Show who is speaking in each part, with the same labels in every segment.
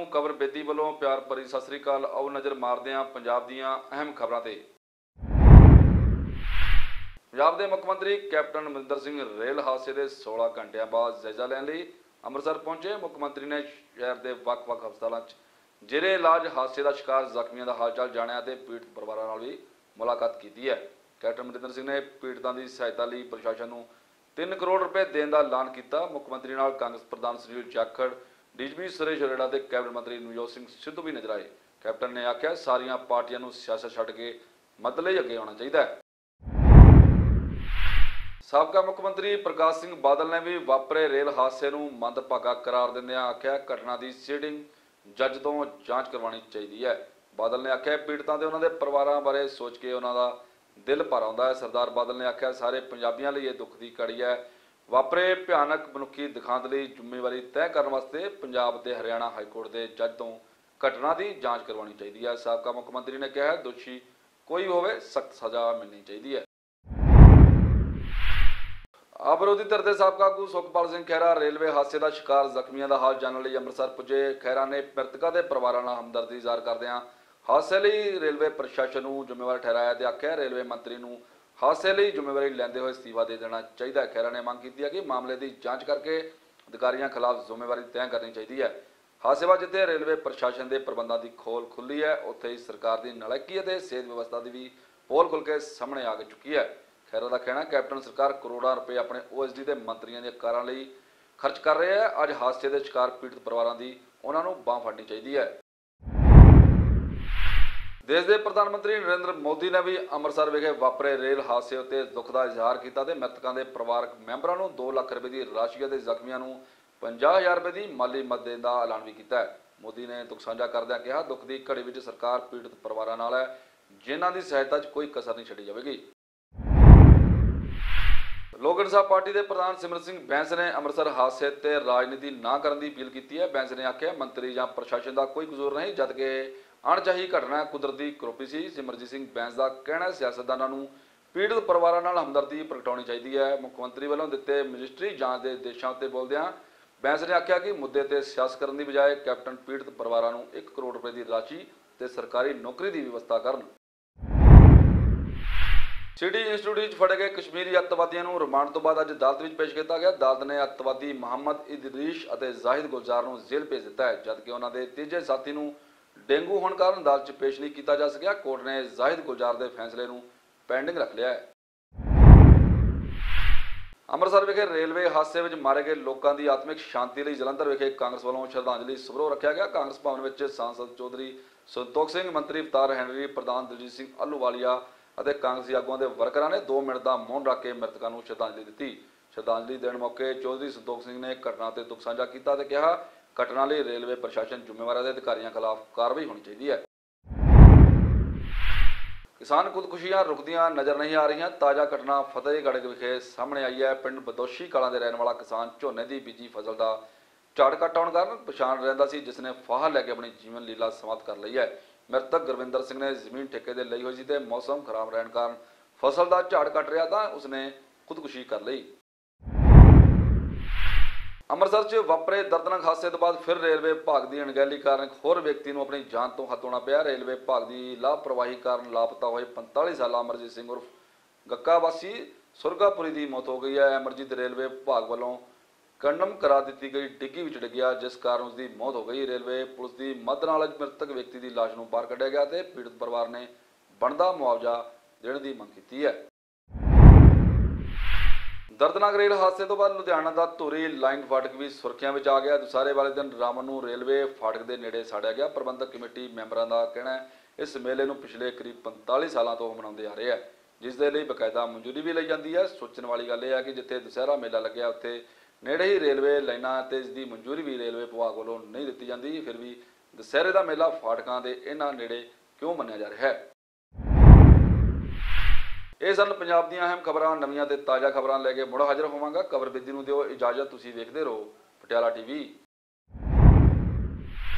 Speaker 1: खबर बेदी वालों प्यार भरी सत श्री अकाल। आओ नज़र मारते हैं पंजाब दीआं अहम खबरों ते। पंजाब के मुख्य मंत्री कैप्टन अमरिंदर सिंह रेल हादसे के 16 घंटिया बाद जायजा लैण लई अमृतसर पहुंचे। मुख्य मंत्री ने शहर के ਵੱਖ-ਵੱਖ हस्पतालों जेरे इलाज हादसे का शिकार जख्मियों का हालचाल जानिया ते पीड़ित परिवारों नाल भी मुलाकात की है। कैप्टन अमरिंदर सिंह ने पीड़ितों की सहायता लई प्रशासन नूं 3 करोड़ रुपए देने का ऐलान किया। मुख्य मंत्री नाल कांग्रेस प्रधान सुनील जाखड़, डीजीपी सुरेश अरोड़ा ते कैबिनेट मंत्री नवजोत सिंह सिद्धू भी नजर आए। कैप्टन ने आख्या सारियां पार्टियां नूं सियासत छड्ड के मदद लई अगे आउणा चाहीदा है। साबका मुख्यमंत्री प्रकाश सिंह बादल ने भी वापरे रेल हादसे नूं मंदभागा करार दिंदिआं आख्या घटना की सीटिंग जज तो जांच करवानी चाहिए है। बादल ने आख्या पीड़ितां ते उन्हां दे परिवारां बारे सोच के उन्हां दा दिल भर आउंदा है। सरदार बादल ने आख्या सारे पंजाबियों लिए दुख की घड़ी है। वापरे भयानक मनुखी दिखांत लई जिम्मेवारी तय करने वास्ते पंजाब ते हरियाणा हाईकोर्ट के जज तो घटना की जांच करवानी चाहिए है। साबका मुख्यमंत्री ने कहा दोषी कोई होवे सख्त सजा मिलनी चाहिए है। आप विरोधी धਿਰ ਦੇ ਸਾਬਕਾ ਆਗੂ ਸੁਖਪਾਲ ਸਿੰਘ ਖਹਿਰਾ रेलवे हादसे का शिकार ਜ਼ਖਮੀਆਂ ਦਾ हाल जानने ਲਈ ਅੰਮ੍ਰਿਤਸਰ ਪੁੱਜੇ। ਖਹਿਰਾ ਨੇ ਮ੍ਰਿਤਕਾਂ ਦੇ ਪਰਿਵਾਰਾਂ ਨਾਲ ਹਮਦਰਦੀ ਜ਼ਾਹਰ ਕਰਦਿਆਂ हादसे ਲਈ रेलवे प्रशासन ਨੂੰ ਜ਼ਿੰਮੇਵਾਰ ਠਹਿਰਾਇਆ ਤੇ ਆਖਿਆ रेलवे ਮੰਤਰੀ ਨੂੰ हादसे ਲਈ ਜ਼ਿੰਮੇਵਾਰੀ ਲੈਂਦੇ ਹੋਏ ਅਸਤੀਫਾ ਦੇ ਦੇਣਾ ਚਾਹੀਦਾ ਹੈ। ਖਹਿਰਾ ਨੇ ਮੰਗ ਕੀਤੀ ਹੈ ਕਿ ਮਾਮਲੇ ਦੀ ਜਾਂਚ ਕਰਕੇ ਅਧਿਕਾਰੀਆਂ ਖਿਲਾਫ ਜ਼ਿੰਮੇਵਾਰੀ ਤੈਅ ਕਰਨੀ ਚਾਹੀਦੀ ਹੈ। ਹਾਦਸੇ ਬਾਅਦ ਜਿੱਥੇ रेलवे प्रशासन ਦੇ ਪ੍ਰਬੰਧਾਂ ਦੀ ਖੋਲ ਖੁੱਲੀ ਹੈ ਉੱਥੇ ਹੀ ਸਰਕਾਰ ਦੀ ਨਲਾਇਕੀ ਅਤੇ ਸਿਹਤ ਵਿਵਸਥਾ ਦੀ ਵੀ ਪੋਲ ਖੁੱਲ ਕੇ ਸਾਹਮਣੇ ਆ ਚੁੱਕੀ ਹੈ। खैरा का कहना कैप्टन सरकार करोड़ों रुपए अपने OSD के मंत्रियों के कारां लई खर्च कर रहे हैं। अज हादसे के शिकार पीड़ित परिवारों की उन्होंने बांह फड़नी चाहिए है। देश के प्रधानमंत्री नरेंद्र मोदी ने भी अमृतसर विखे वापरे रेल हादसे उत्ते दुख का इजहार किया ते मृतकों के परिवारक मैंबरों को 2 लाख रुपए की राशि ते जख्मियों को 50,000 रुपए की माली मदद देने का ऐलान भी किया है। मोदी ने दुख साझा करदਿਆਂ कहा दुख की घड़ी में सरकार पीड़ित परिवारों नाल है जिन्हां की सहायता कोई कसर नहीं छड्डी जाएगी। लोक इंसाफ पार्टी के प्रधान सिमरत सिंह बैंस ने अमृतसर हादसे ते राजनीति ना करने की अपील की है। बैंस ने आख्या मंत्री या प्रशासन का कोई कसूर नहीं जबकि अणचाही घटना कुदरती करोपी सी। सिमरजीत सिंह बैंस का कहना सियासतदानों नूं पीड़ित परिवारों नाल हमदर्दी प्रगटाउणी चाहिए है। मुख्यमंत्री वालों दिते मजिस्ट्री जांच के देशों उत्ते बोलदिआं बैंस ने आख्या कि मुद्दे ते सियासत करने की बजाय कैप्टन पीड़ित परिवारों नूं 1 करोड़ रुपए की राशि ते सरकारी नौकरी की व्यवस्था करन। सिटी इंस्टीट्यूट फड़े गए कश्मीरी अतवादियों को रिमांड तो बाद अज अदालत में पेश किया गया। अदालत ने अतवादी मुहम्मद इदरीश और जाहिद गुलजार को जेल भेज दिता है जबकि उन्होंने तीजे साथी को डेंगू होने कारण अदालत पेश नहीं किया जा सकिया। कोर्ट ने जाहिद गुलजार के फैसले को पेंडिंग रख लिया है। अमृतसर विखे रेलवे हादसे में मारे गए लोगों की आत्मिक शांति लिए जलंधर विखे कांग्रेस वालों श्रद्धांजलि समारोह रखा गया। कांग्रेस भवन में सांसद चौधरी संतोख सिंह, मंत्री अवतार हैनरी, प्रधान दलजीत सिंह अहलूवालिया ਅਤੇ ਕਾਂਗਰਸੀ ਆਗੂਆਂ ਦੇ ਵਰਕਰਾਂ ਨੇ 2 ਮਿੰਟ ਦਾ ਮੌਨ ਰੱਖ ਕੇ ਮ੍ਰਿਤਕਾਂ ਨੂੰ ਸ਼ਰਧਾਂਜਲੀ ਦਿੱਤੀ। ਸ਼ਰਧਾਂਜਲੀ ਦੇਣ ਮੌਕੇ ਚੌਧਰੀ ਸੰਤੋਖ ਸਿੰਘ ਨੇ ਘਟਨਾ ਤੇ ਦੁੱਖ ਸਾਂਝਾ ਕੀਤਾ ਤੇ ਕਿਹਾ ਘਟਨਾ ਲਈ ਰੇਲਵੇ ਪ੍ਰਸ਼ਾਸਨ ਜ਼ਿੰਮੇਵਾਰ ਹੈ ਤੇ ਅਧਿਕਾਰੀਆਂ ਖਿਲਾਫ ਕਾਰਵਾਈ ਹੋਣੀ ਚਾਹੀਦੀ ਹੈ। ਕਿਸਾਨ ਖੁਦਕੁਸ਼ੀਆਂ ਰੁਕਦੀਆਂ ਨਜ਼ਰ ਨਹੀਂ ਆ ਰਹੀਆਂ। ਤਾਜ਼ਾ ਘਟਨਾ ਫਤਿਹਗੜ੍ਹ ਵਿਖੇ ਸਾਹਮਣੇ ਆਈ ਹੈ। ਪਿੰਡ ਬਦੋਸ਼ੀ ਕਲਾਂ ਦੇ ਰਹਿਣ ਵਾਲਾ ਕਿਸਾਨ ਝੋਨੇ ਦੀ ਬੀਜੀ ਫਸਲ ਦਾ ਝਾੜ ਘੱਟ ਆਉਣ ਕਾਰਨ ਪਛਾਣ ਰਹਿੰਦਾ ਸੀ ਜਿਸ ਨੇ ਫਾਹਾ ਲੈ ਕੇ ਆਪਣੀ ਜੀਵਨ ਲੀਲਾ ਸਮਾਪਤ ਕਰ ਲਈ ਹੈ। मृतक गुरविंदर सिंह ने जमीन ठेके ते लई हुई सी ते मौसम खराब रहने कारण फसल का झाड़ कट रहा था उसने खुदकुशी कर ली। अमृतसर च वापरे दर्दनाक हादसे तो बाद फिर रेलवे विभाग की अणगहली कारण एक होर व्यक्ति को अपनी जान तो हथ धोना पिया। रेलवे विभाग की लापरवाही कारण लापता हुए 45 साला अमरजीत सिंह उर्फ गक्का वासी सुरगापुरी की मौत हो गई है। अमरजीत रेलवे विभाग वालों कंडम करा दी गई डिग्गी में डिग गया जिस कारण उसकी मौत हो गई। रेलवे पुलिस की मदद नाल मृतक व्यक्ति की लाश को बाहर कढ़िया गया तो पीड़ित परिवार ने बनदा मुआवजा देने की मंग की है। दर्दनाक रेल हादसे तो बाद लुधियाना का धुरी लाइन फाटक भी सुर्खियां में आ गया। दुसहरे वाले दिन रामन को रेलवे फाटक के नेड़े साड़िया गया। प्रबंधक कमेटी मैंबरों का कहना है इस मेले को पिछले करीब 45 सालों तो मनाते आ रहे हैं जिसके लिए बकायदा मंजूरी भी ली जाती है। सोचने वाली गल यह है कि जिथे दुसहरा मेला लग्या उत्थे नेड़े ही रेलवे लाइनां ते इसकी मंजूरी भी रेलवे विभाग वालों नहीं दी जाती। फिर भी दशहरे का मेला फाटकों के इन्हां नेड़े क्यों मन्निया जा रहा है। ये सन पंजाब दीआं अहम खबरां। नवीआं ते ताज़ा खबरां लैके मुड़ हाजिर होवांगा। खबर बेदी नूं दिओ इजाजत। तुसीं वेखदे रहो पटियाला टीवी।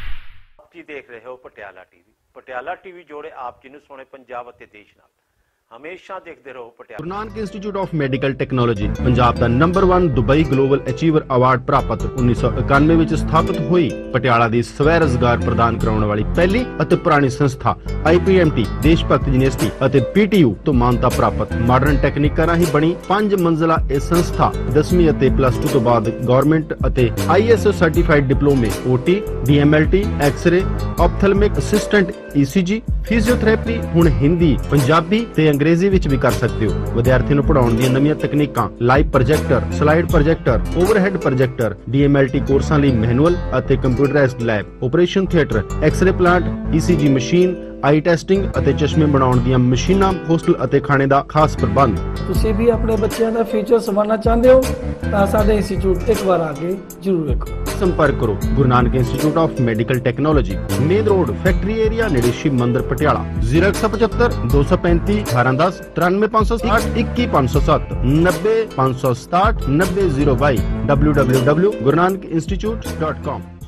Speaker 2: आप जी देख रहे हो पटियाला टीवी। पटियाला टीवी जोड़े आप जी नूं सोहणे पंजाब अते देश नाल। ਹਮੇਸ਼ਾ ਦੇਖਦੇ ਰਹੋ Patiala.
Speaker 3: Guru Nanak institute of medical technology Punjab ਦਾ number 1 Dubai global achiever award ਪ੍ਰਾਪਤ 1991 ਵਿੱਚ ਸਥਾਪਿਤ ਹੋਈ ਪਟਿਆਲਾ ਦੀ ਸਵੈ ਰੋਜ਼ਗਾਰ ਪ੍ਰਦਾਨ ਕਰਾਉਣ ਵਾਲੀ ਪਹਿਲੀ ਅਤੇ ਪੁਰਾਣੀ ਸੰਸਥਾ IPMT ਦੇਸ਼ ਭਗਤ ਯੂਨੀਵਰਸਿਟੀ ਅਤੇ PTU ਤੋਂ ਮਾਨਤਾ ਪ੍ਰਾਪਤ ਮਾਡਰਨ ਟੈਕਨੀਕਾਂ ਰਾਹੀਂ ਬਣੀ 5 ਮੰਜ਼ਲਾ ਇਹ ਸੰਸਥਾ 10ਵੀਂ ਅਤੇ +2 ਤੋਂ ਬਾਅਦ ਗਵਰਨਮੈਂਟ ਅਤੇ ISO ਸਰਟੀਫਾਈਡ ਡਿਪਲੋਮੇ OT DMLT x-ray ophthalmic assistant ECG physiotherapy ਹੁਣ ਹਿੰਦੀ ਪੰਜਾਬੀ ਤੇ ਅੰਗਰੇਜ਼ੀ ਵਿੱਚ ਵੀ ਕਰ ਸਕਦੇ ਹੋ। ਵਿਦਿਆਰਥੀ ਨੂੰ ਪੜਾਉਣ ਦੀਆਂ ਨਵੀਆਂ ਤਕਨੀਕਾਂ live projector slide projector overhead projector DMLT ਕੋਰਸਾਂ ਲਈ ਮੈਨੂਅਲ ਅਤੇ computerised lab operation theatre x-ray plant ECG machine eye testing ਅਤੇ ਚਸ਼ਮੇ ਬਣਾਉਣ ਦੀਆਂ ਮਸ਼ੀਨਾਂ ਹੋਸਟਲ ਅਤੇ ਖਾਣੇ ਦਾ ਖਾਸ ਪ੍ਰਬੰਧ।
Speaker 4: ਤੁਸੀਂ ਵੀ ਆਪਣੇ ਬੱਚਿਆਂ ਦਾ ਫਿਊਚਰ ਸੰਭਾਲਣਾ ਚਾਹੁੰਦੇ ਹੋ ਤਾਂ ਸਾਡੇ ਇੰਸਟੀਚਿਊਟ ਇੱਕ ਵਾਰ ਆ ਕੇ ਜ਼ਰੂਰ ਵੇਖੋ।
Speaker 3: ਸੰਪਰਕ ਕਰੋ Guru Nanak institute of medical technology main road factory area ਨੇੜੇ ਸ਼ਿਵ ਮੰਦਿਰ ਪਟਿਆਲਾ 0175 235 1810 93560 21507 90567 90022 www.gurunanakinstitute.com